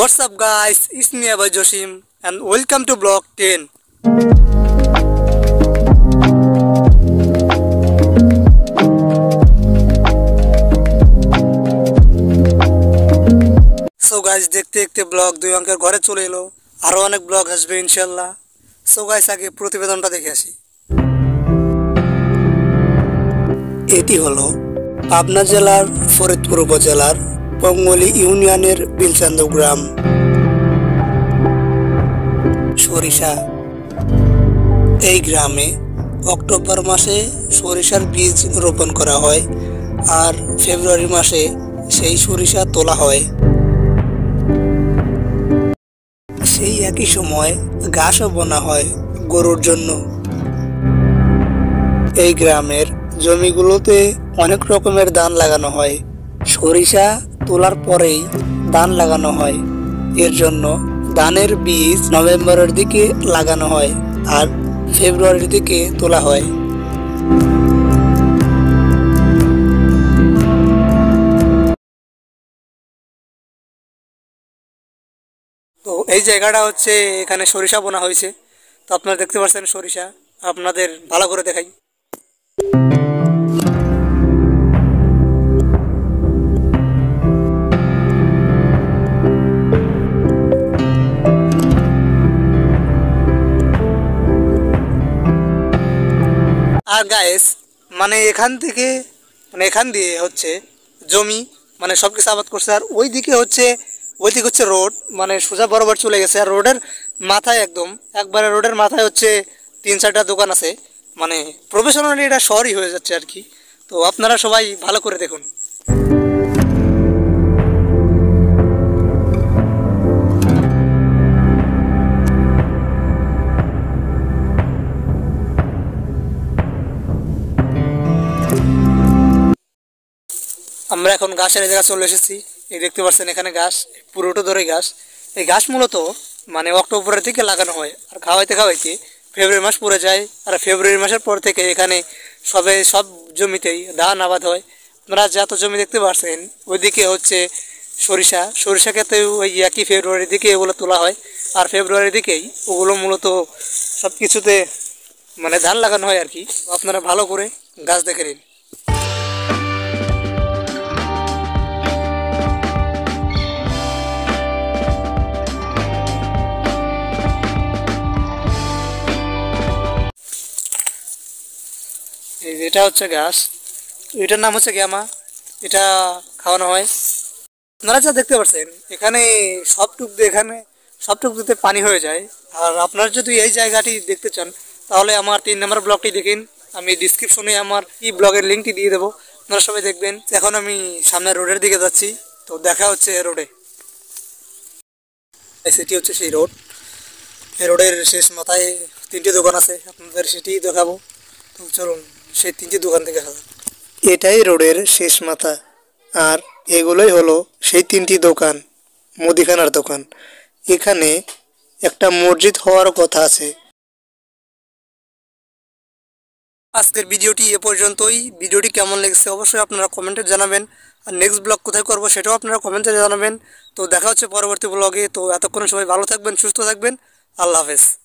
What's up guys, it's me Josim and welcome to vlog 10. So guys, देखते देखते blog 2 अंकेर घरे चले yellow आरो अनेक ब्लॉग আসবে ইনশাআল্লাহ। সো গাইস আগে প্রতিবেদনটা দেখে আসি। এটি হলো পাবনা জেলার ফরিদপুর উপজেলার পঙ্গলি ইউনিয়নের বিলচান্দ গ্রাম। সরিষা। এই গ্রামে অক্টোবর মাসে সরিষার বীজ রোপণ করা হয় আর ফেব্রুয়ারি মাসে সেই সরিষা তোলা হয়। সেই একই সময় ঘাসও বোনা হয় গরুর জন্য। এই গ্রামের জমিগুলোতে অনেক রকমের ধান লাগানো হয়। সরিষা তোলার পরেই ধান লাগানো হয়। এর জন্য ধানের বীজ নভেম্বরের দিকে লাগানো হয় আর ফেব্রুয়ারির দিকে তোলা হয়। তো এই জায়গাটা হচ্ছে এখানে সরিষা বোনা হয়েছে। তো আপনারা দেখতে পাচ্ছেন সরিষা, আপনাদের ভালো করে দেখাই। আর গাইস মানে এখান দিয়ে হচ্ছে জমি মানে সবকিছু আবাদ করছে আর ওইদিকে হচ্ছে রোড মানে সোজা বরাবর চলে গেছে। আর রোডের মাথায় একবারে রোডের মাথায় হচ্ছে 3-4টা দোকান আছে। মানে প্রফেশনালি এটা শহরই হয়ে যাচ্ছে আর কি। তো আপনারা সবাই ভালো করে দেখুন। আমরা এখন ঘাসের জায়গা চলে এসেছি। এই দেখতে পাচ্ছেন এখানে ঘাস, পুরোটা ধরে ঘাস। এই ঘাস মূলত মানে অক্টোবরের থেকে লাগানো হয় আর খাওয়াইতে ফেব্রুয়ারি মাস পড়ে যায়। আর ফেব্রুয়ারি মাসের পর থেকে এখানে সব জমিতেই ধান আবাদ হয়। আপনারা যত জমি দেখতে পাচ্ছেন ওইদিকে হচ্ছে সরিষা ক্ষেত্রে ওই একই ফেব্রুয়ারির দিকে এগুলো তোলা হয় আর ফেব্রুয়ারির দিকেই ওগুলো মূলত সব কিছুতে মানে ধান লাগানো হয় আর কি। আপনারা ভালো করে গাছ দেখে নিন। এটা হচ্ছে ঘাস, এটার নাম হচ্ছে গ্যামা। এটা খাওয়ানো হয়। আপনারা যা দেখতে পাচ্ছেন এখানে সবটুক দিতে পানি হয়ে যায়। আর আপনারা যদি এই জায়গাটি দেখতে চান তাহলে আমার 3 নম্বর ব্লগটি দেখেন। আমি ডিসক্রিপশনে আমার এই ব্লগের লিঙ্কটি দিয়ে দেবো, আপনারা সবাই দেখবেন। এখন আমি সামনে রোডের দিকে যাচ্ছি। তো দেখা হচ্ছে রোডে। সেটি হচ্ছে সেই রোড। এই রোডের শেষ মাথায় 3টি দোকান আছে, আপনাদের সেটি দেখাবো। তো চলুন সেই 3টি দোকান থেকে এটাই রোডের শেষ মাথা আর এগুলোই হলো সেই 3টি দোকান, মুদিখানার দোকান। এখানে একটা মসজিদ হওয়ার কথা আছে। আজকের ভিডিওটি এ পর্যন্তই। ভিডিওটি কেমন লেগেছে অবশ্যই আপনারা কমেন্টে জানাবেন। আর নেক্সট ব্লগ কোথায় করবো সেটাও আপনারা কমেন্টে জানাবেন। তো দেখা হচ্ছে পরবর্তী ব্লগে। তো এতক্ষণ সবাই ভালো থাকবেন, সুস্থ থাকবেন। আল্লাহ হাফেজ।